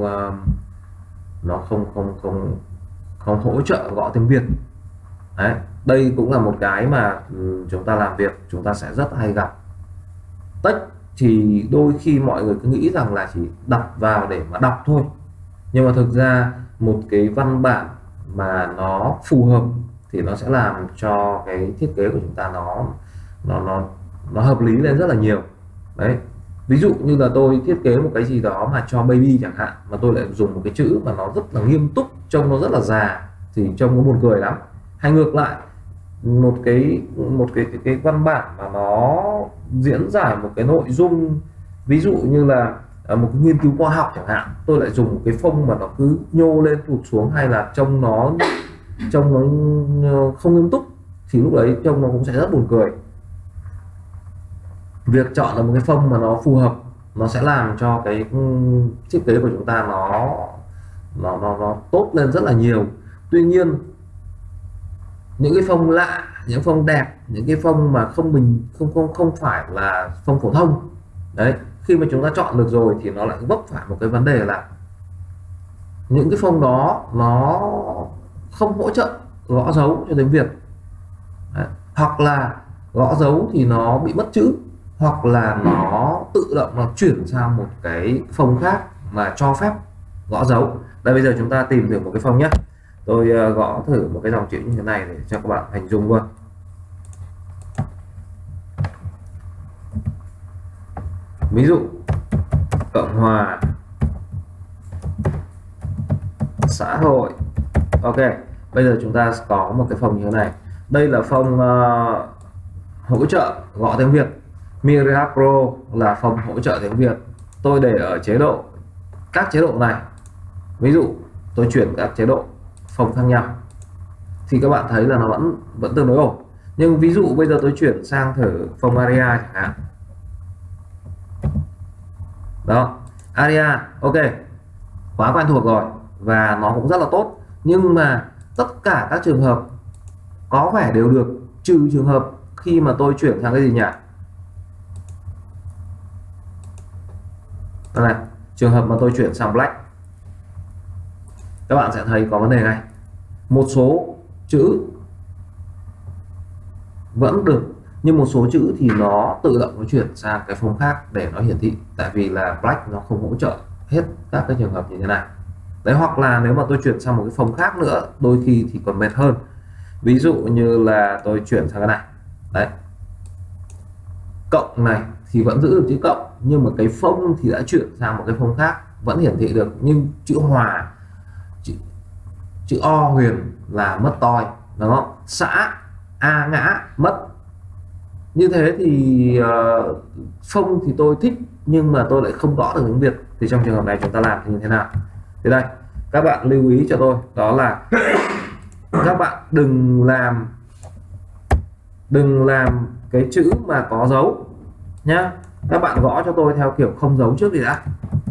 không hỗ trợ gõ tiếng Việt. Đấy, đây cũng là một cái mà chúng ta làm việc chúng ta sẽ rất hay gặp. Text thì đôi khi mọi người cứ nghĩ rằng là chỉ đặt vào để mà đọc thôi, nhưng mà thực ra một cái văn bản mà nó phù hợp thì nó sẽ làm cho cái thiết kế của chúng ta nó hợp lý lên rất là nhiều. Đấy, ví dụ như là tôi thiết kế một cái gì đó mà cho baby chẳng hạn, mà tôi lại dùng một cái chữ mà nó rất là nghiêm túc, trông nó rất là già thì trông nó buồn cười lắm. Hay ngược lại, một cái văn bản mà nó diễn giải một cái nội dung, ví dụ như là một cái nghiên cứu khoa học chẳng hạn, tôi lại dùng một cái phông mà nó cứ nhô lên tụt xuống, hay là trông nó không nghiêm túc, thì lúc đấy trông nó cũng sẽ rất buồn cười. Việc chọn là một cái phông mà nó phù hợp, nó sẽ làm cho cái thiết kế của chúng ta nó tốt lên rất là nhiều. Tuy nhiên những cái phông lạ, những phông đẹp, những cái phông mà không phải là phông phổ thông đấy, khi mà chúng ta chọn được rồi thì nó lại vấp phải một cái vấn đề là những cái phông đó nó không hỗ trợ gõ dấu cho tiếng Việt. Đấy, hoặc là gõ dấu thì nó bị mất chữ, hoặc là nó tự động nó chuyển sang một cái phông khác mà cho phép gõ dấu. Đây, bây giờ chúng ta tìm được một cái phông nhé. Tôi gõ thử một cái dòng chữ như thế này để cho các bạn hình dung luôn. ví dụ Cộng hòa xã hội. Ok, bây giờ chúng ta có một cái phông như thế này. Đây là phông hỗ trợ gõ tiếng Việt. Miria Pro là phông hỗ trợ tiếng Việt. Tôi để ở các chế độ này. Ví dụ tôi chuyển các chế độ phông khác nhau thì các bạn thấy là nó vẫn tương đối ổn. Nhưng ví dụ bây giờ tôi chuyển sang thử phông Aria chẳng hạn. Đó, Aria, ok, quá quen thuộc rồi và nó cũng rất là tốt. Nhưng mà tất cả các trường hợp có vẻ đều được, trừ trường hợp khi mà tôi chuyển sang cái gì nhỉ? Đây này, trường hợp mà tôi chuyển sang Black, các bạn sẽ thấy có vấn đề này. Một số chữ vẫn được, nhưng một số chữ thì nó tự động nó chuyển sang cái phông khác để nó hiển thị, tại vì là Black nó không hỗ trợ hết các cái trường hợp như thế này. Đấy, hoặc là nếu mà tôi chuyển sang một cái phông khác nữa, đôi khi thì còn mệt hơn. Ví dụ như là tôi chuyển sang cái này. Đấy. Cộng này thì vẫn giữ được chữ cộng, nhưng mà cái phông thì đã chuyển sang một cái phông khác, vẫn hiển thị được, nhưng chữ hòa, chữ O huyền là mất toi, đúng không? Xã, A ngã mất. Như thế thì phông thì tôi thích, nhưng mà tôi lại không gõ được tiếng Việt. Thì trong trường hợp này chúng ta làm thì như thế nào? Thì đây, các bạn lưu ý cho tôi, đó là các bạn đừng làm cái chữ mà có dấu nhá. Các bạn gõ cho tôi theo kiểu không dấu trước thì đã.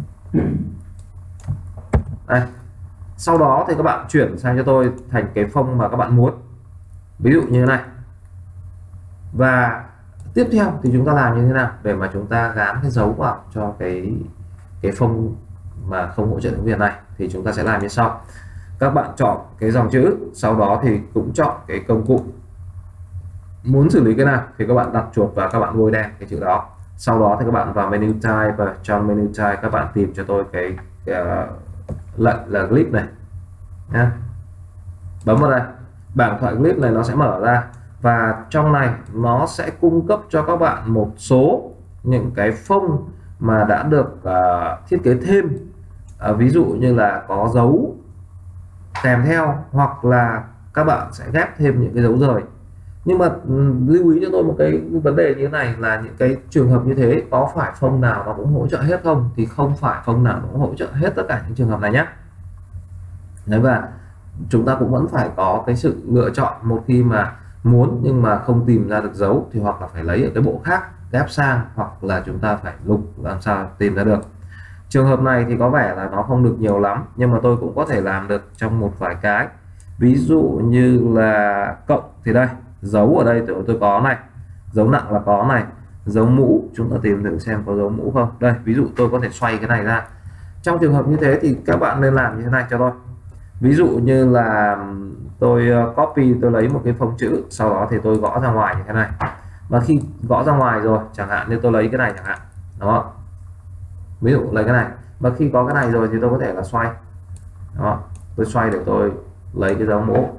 Đây. Sau đó thì các bạn chuyển sang cho tôi thành cái phông mà các bạn muốn, ví dụ như thế này. Và tiếp theo thì chúng ta làm như thế nào để mà chúng ta gán cái dấu vào cho cái phông mà không hỗ trợ tiếng Việt này, thì chúng ta sẽ làm như sau. Các bạn chọn cái dòng chữ, sau đó thì cũng chọn cái công cụ muốn xử lý cái nào thì các bạn đặt chuột và các bạn bôi đen cái chữ đó. Sau đó thì các bạn vào menu type, và trong menu type các bạn tìm cho tôi cái lệnh là clip này nhá. Bấm vào đây, bảng thoại clip này nó sẽ mở ra, và trong này nó sẽ cung cấp cho các bạn một số những cái phông mà đã được thiết kế thêm, ví dụ như là có dấu kèm theo, hoặc là các bạn sẽ ghép thêm những cái dấu rời. Nhưng mà lưu ý cho tôi một cái vấn đề như thế này, là những cái trường hợp như thế có phải phông nào nó cũng hỗ trợ hết không? Thì không phải phông nào cũng hỗ trợ hết tất cả những trường hợp này nhé. Đấy, và chúng ta cũng vẫn phải có cái sự lựa chọn. Một khi mà muốn nhưng mà không tìm ra được dấu thì hoặc là phải lấy ở cái bộ khác ghép sang, hoặc là chúng ta phải lục làm sao tìm ra được. Trường hợp này thì có vẻ là nó không được nhiều lắm, nhưng mà tôi cũng có thể làm được trong một vài cái. Ví dụ như là cộng thì đây, dấu ở đây tôi có này, dấu nặng là có này, dấu mũ chúng ta tìm thử xem có dấu mũ không. Đây, ví dụ tôi có thể xoay cái này ra. Trong trường hợp như thế thì các bạn nên làm như thế này cho tôi. Ví dụ như là tôi copy, tôi lấy một cái phông chữ, sau đó thì tôi gõ ra ngoài như thế này. Và khi gõ ra ngoài rồi, chẳng hạn như tôi lấy cái này chẳng hạn, đó, ví dụ lấy cái này, và khi có cái này rồi thì tôi có thể là xoay, đó, tôi xoay để tôi lấy cái dấu mũ,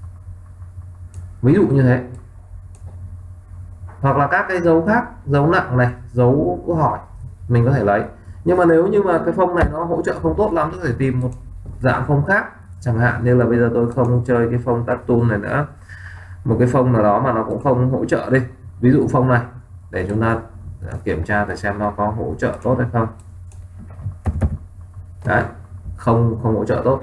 ví dụ như thế. Hoặc là các cái dấu khác, dấu nặng này, dấu câu hỏi mình có thể lấy. Nhưng mà nếu như mà cái phông này nó hỗ trợ không tốt lắm, tôi có thể tìm một dạng phông khác. Chẳng hạn như là bây giờ tôi không chơi cái phông cartoon này nữa, một cái phông nào đó mà nó cũng không hỗ trợ đi, ví dụ phông này, để chúng ta kiểm tra để xem nó có hỗ trợ tốt hay không. Đấy, không hỗ trợ tốt.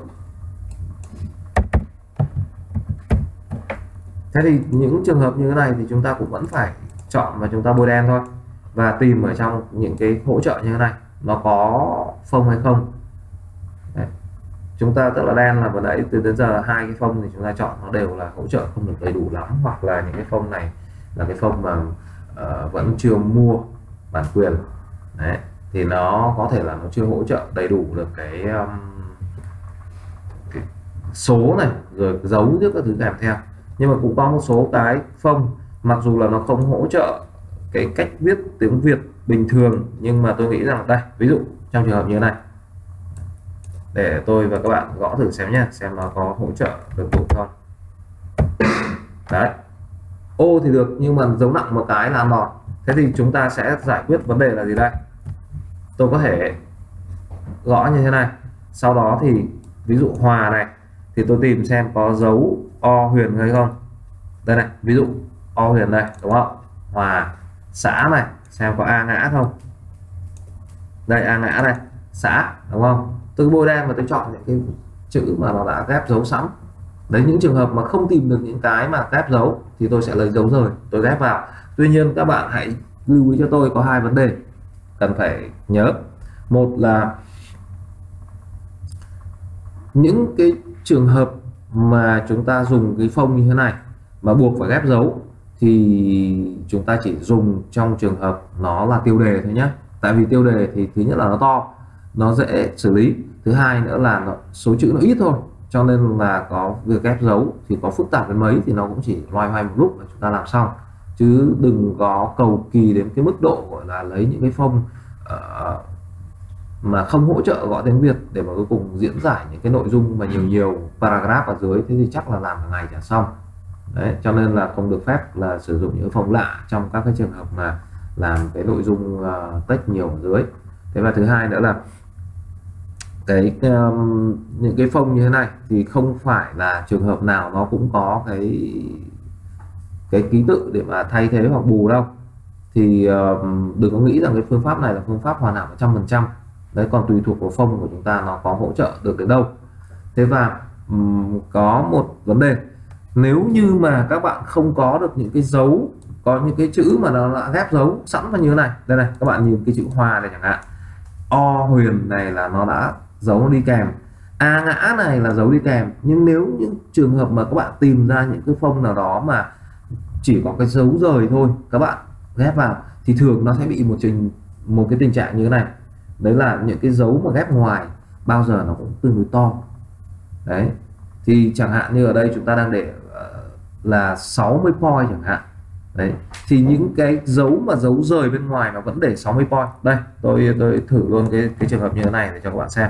Thế thì những trường hợp như thế này thì chúng ta cũng vẫn phải chọn và chúng ta bôi đen thôi, và tìm ở trong những cái hỗ trợ như thế này nó có phông hay không. Đấy. Chúng ta tức là đen là vừa nãy từ đến giờ hai cái phông thì chúng ta chọn nó đều là hỗ trợ không được đầy đủ lắm, hoặc là những cái phông này là cái phông mà vẫn chưa mua bản quyền. Đấy, thì nó có thể là nó chưa hỗ trợ đầy đủ được cái số này, rồi dấu trước các thứ kèm theo. Nhưng mà cũng có một số cái phông mặc dù là nó không hỗ trợ cái cách viết tiếng Việt bình thường, nhưng mà tôi nghĩ rằng đây, ví dụ trong trường hợp như thế này, để tôi và các bạn gõ thử xem nhé, xem nó có hỗ trợ được đủ không. Đấy, ô thì được, nhưng mà dấu nặng một cái là ăn đòn. Thế thì chúng ta sẽ giải quyết vấn đề là gì đây? tôi có thể gõ như thế này. Sau đó thì ví dụ Hòa này thì tôi tìm xem có dấu O Huyền hay không. Đây này, ví dụ O Huyền đây đúng không, Hòa. Xã này xem có A Ngã không, đây A Ngã này, xã đúng không. Tôi bôi đen và tôi chọn những cái chữ mà nó đã ghép dấu sẵn. Đấy, những trường hợp mà không tìm được những cái mà ghép dấu thì tôi sẽ lấy dấu rời tôi ghép vào. Tuy nhiên các bạn hãy lưu ý cho tôi có hai vấn đề cần phải nhớ. Một là những cái trường hợp mà chúng ta dùng cái phông như thế này mà buộc phải ghép dấu thì chúng ta chỉ dùng trong trường hợp nó là tiêu đề thôi nhé. Tại vì tiêu đề thì thứ nhất là nó to, nó dễ xử lý, thứ hai nữa là số chữ nó ít thôi, cho nên là có việc ghép dấu thì có phức tạp đến mấy thì nó cũng chỉ loay hoay một lúc là chúng ta làm xong, chứ đừng có cầu kỳ đến cái mức độ gọi là lấy những cái phông mà không hỗ trợ gõ tiếng Việt để mà cuối cùng diễn giải những cái nội dung mà nhiều paragraph ở dưới, thế thì chắc là làm cả ngày chả xong. Đấy, cho nên là không được phép là sử dụng những phông lạ trong các cái trường hợp mà làm cái nội dung text nhiều ở dưới. Thế và thứ hai nữa là những cái phông như thế này thì không phải là trường hợp nào nó cũng có cái ký tự để mà thay thế hoặc bù đâu. Thì đừng có nghĩ rằng cái phương pháp này là phương pháp hoàn hảo 100%. Đấy, còn tùy thuộc vào phông của chúng ta nó có hỗ trợ được đến đâu. Thế và có một vấn đề, nếu như mà các bạn không có được những cái dấu, có những cái chữ mà nó đã ghép dấu sẵn vào như thế này, đây này, các bạn nhìn cái chữ Hòa này chẳng hạn, O Huyền này là nó đã dấu đi kèm, A Ngã này là dấu đi kèm. Nhưng nếu những trường hợp mà các bạn tìm ra những cái phông nào đó mà chỉ có cái dấu rời thôi, các bạn ghép vào thì thường nó sẽ bị một cái tình trạng như thế này. Đấy là những cái dấu mà ghép ngoài bao giờ nó cũng tương đối to. Đấy, thì chẳng hạn như ở đây chúng ta đang để là 60 point chẳng hạn. Đấy, thì những cái dấu mà dấu rời bên ngoài nó vẫn để 60 point. Đây, tôi thử luôn cái trường hợp như thế này để cho các bạn xem.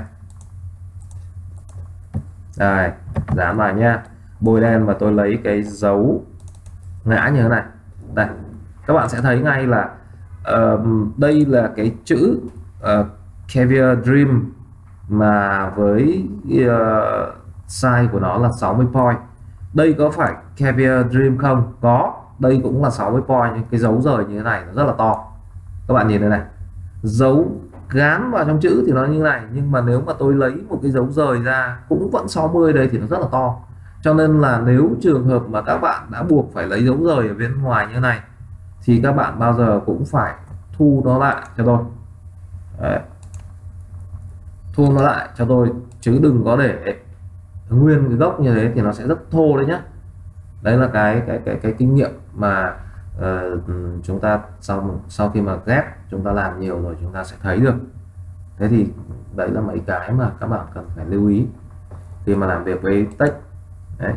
Đây, dán vào nha, bôi đen và tôi lấy cái dấu ngã như thế này. Đây, các bạn sẽ thấy ngay là đây là cái chữ Caviar Dream mà với size của nó là 60 point. Đây có phải Caviar Dream không? Có, đây cũng là 60 point, nhưng cái dấu rời như thế này nó rất là to. Các bạn nhìn đây này, dấu gán vào trong chữ thì nó như thế này, nhưng mà nếu mà tôi lấy một cái dấu rời ra cũng vẫn 60 đây thì nó rất là to. Cho nên là nếu trường hợp mà các bạn đã buộc phải lấy dấu rời ở bên ngoài như thế này thì các bạn bao giờ cũng phải thu nó lại cho tôi. Đấy, thu nó lại cho tôi, chứ đừng có để nguyên cái gốc như thế thì nó sẽ rất thô đấy nhá. Đấy là cái kinh nghiệm mà chúng ta sau khi mà ghép chúng ta làm nhiều rồi chúng ta sẽ thấy được. Thế thì đấy là mấy cái mà các bạn cần phải lưu ý khi mà làm việc với text. Đấy.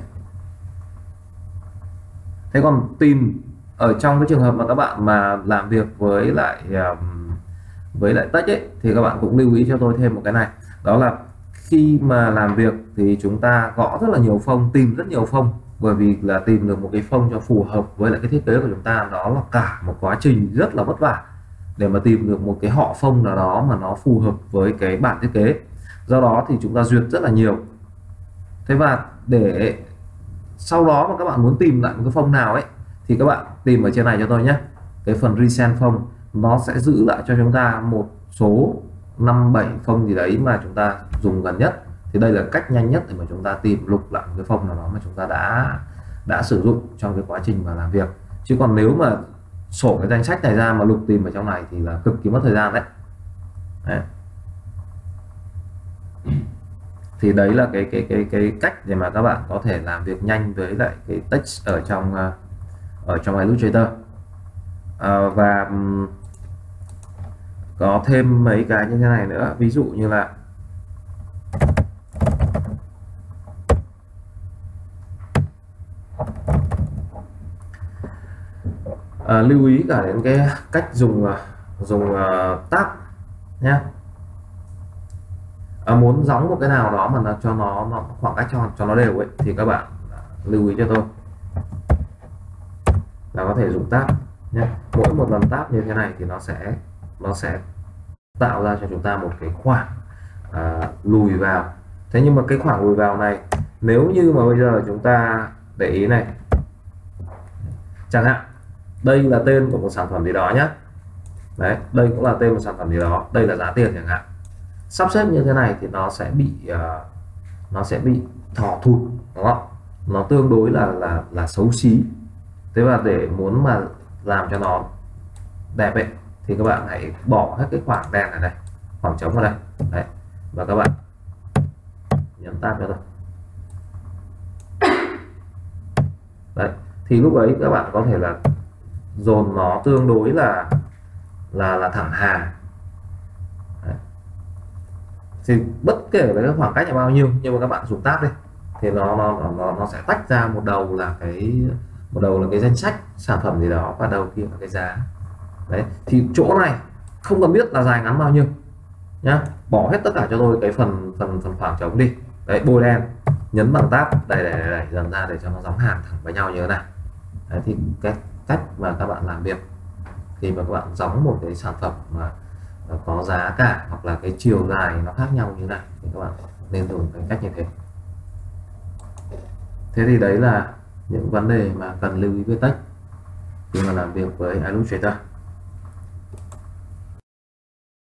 Thế còn tìm ở trong cái trường hợp mà các bạn mà làm việc với lại text ấy, thì các bạn cũng lưu ý cho tôi thêm một cái này, đó là khi mà làm việc thì chúng ta gõ rất là nhiều phông, tìm rất nhiều phông, bởi vì là tìm được một cái phông cho phù hợp với lại cái thiết kế của chúng ta đó là cả một quá trình rất là vất vả để mà tìm được một cái họ phông nào đó mà nó phù hợp với cái bản thiết kế. Do đó thì chúng ta duyệt rất là nhiều. Thế và để sau đó mà các bạn muốn tìm lại một cái phông nào ấy thì các bạn tìm ở trên này cho tôi nhé, cái phần recent phông nó sẽ giữ lại cho chúng ta một số 5-7 phông gì đấy mà chúng ta dùng gần nhất. Thì đây là cách nhanh nhất để mà chúng ta tìm lục lại một cái phông nào đó mà chúng ta đã sử dụng trong cái quá trình mà làm việc. Chứ còn nếu mà sổ cái danh sách này ra mà lục tìm ở trong này thì là cực kỳ mất thời gian đấy. Đấy. Thì đấy là cái cách để mà các bạn có thể làm việc nhanh với lại cái text ở trong Illustrator. Và có thêm mấy cái như thế này nữa, ví dụ như là lưu ý cả đến cái cách dùng tab nhé. Muốn gióng một cái nào đó mà nó cho nó khoảng cách cho nó đều ấy thì các bạn lưu ý cho tôi là có thể dùng tab nhé. Mỗi một lần tab như thế này thì nó sẽ tạo ra cho chúng ta một cái khoảng lùi vào. Thế nhưng mà cái khoảng lùi vào này, nếu như mà bây giờ chúng ta để ý này, chẳng hạn đây là tên của một sản phẩm gì đó nhé, đấy, đây cũng là tên một sản phẩm gì đó, đây là giá tiền chẳng hạn, sắp xếp như thế này thì nó sẽ bị thò thụt, đúng không? Nó tương đối là xấu xí. Thế và để muốn mà làm cho nó đẹp ấy thì các bạn hãy bỏ hết cái khoảng đen này, khoảng trống vào đây, đấy, và các bạn nhấn tab cho tôi. Đấy, thì lúc ấy các bạn có thể là dồn nó tương đối là thẳng hàng. Đấy. Thì bất kể là cái khoảng cách là bao nhiêu, nhưng mà các bạn dùng tab đi thì nó sẽ tách ra một đầu là cái danh sách sản phẩm gì đó, và đầu kia là cái giá. Đấy, thì chỗ này không cần biết là dài ngắn bao nhiêu nhá, bỏ hết tất cả cho tôi cái phần khoảng trống đi. Đấy, bôi đen, nhấn bằng tab đẩy dần ra để cho nó giống hàng thẳng với nhau như thế này. Đấy, thì cái cách mà các bạn làm việc khi mà các bạn giống một cái sản phẩm mà có giá cả hoặc là cái chiều dài nó khác nhau như thế này thì các bạn nên dùng cái cách như thế. Thế thì đấy là những vấn đề mà cần lưu ý với text khi mà làm việc với Illustrator.